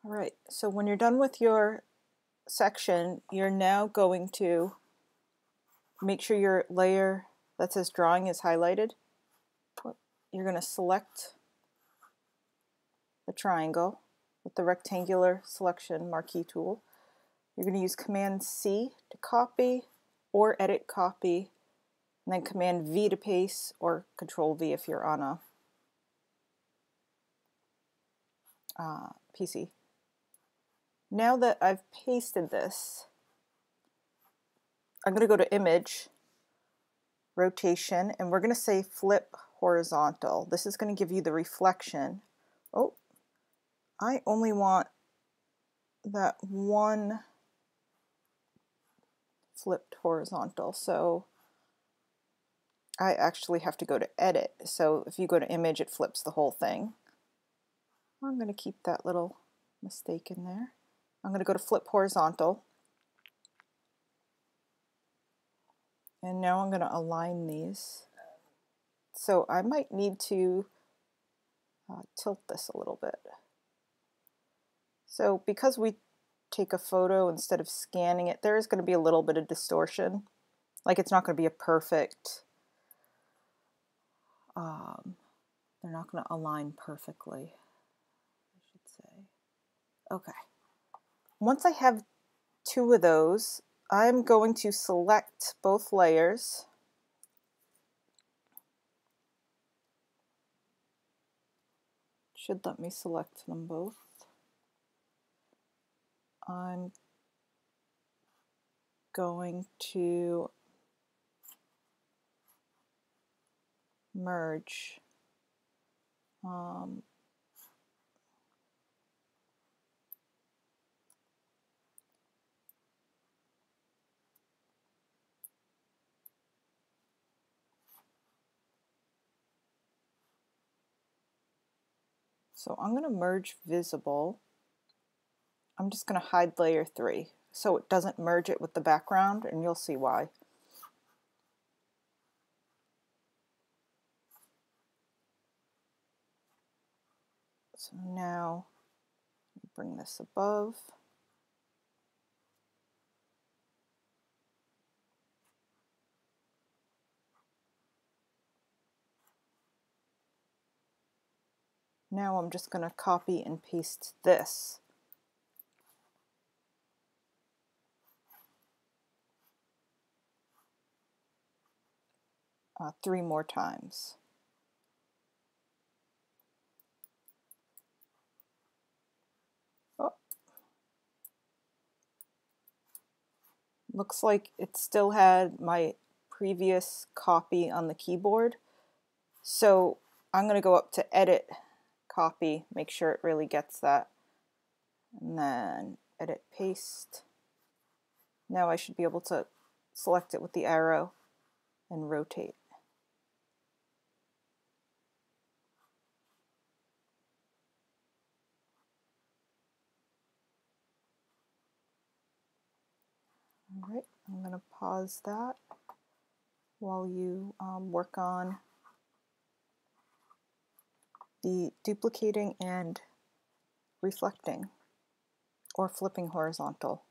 All right, so when you're done with your section, you're now going to make sure your layer that says drawing is highlighted. You're going to select the triangle with the rectangular selection marquee tool. You're going to use Command C to copy or edit copy, and then Command V to paste or Control V if you're on a PC. Now that I've pasted this, I'm going to go to Image, Rotation, and we're going to say Flip Horizontal. This is going to give you the reflection. Oh, I only want that one flipped horizontal, so I actually have to go to Edit. So if you go to Image, it flips the whole thing. I'm going to keep that little mistake in there. I'm going to go to Flip Horizontal. And now I'm going to align these. So I might need to tilt this a little bit. So because we take a photo instead of scanning it, there is going to be a little bit of distortion. Like it's not going to be a perfect, they're not going to align perfectly, I should say. Okay. Once I have two of those, I'm going to select both layers. Should let me select them both. I'm going to merge. So I'm going to merge visible. I'm just going to hide layer 3 so it doesn't merge it with the background, and you'll see why. So now bring this above. Now I'm just going to copy and paste this. Three more times. Oh. Looks like it still had my previous copy on the keyboard. So I'm going to go up to Edit, Copy, make sure it really gets that. And then Edit, Paste. Now I should be able to select it with the arrow and rotate. All right, I'm going to pause that while you work on the duplicating and reflecting or flipping horizontal.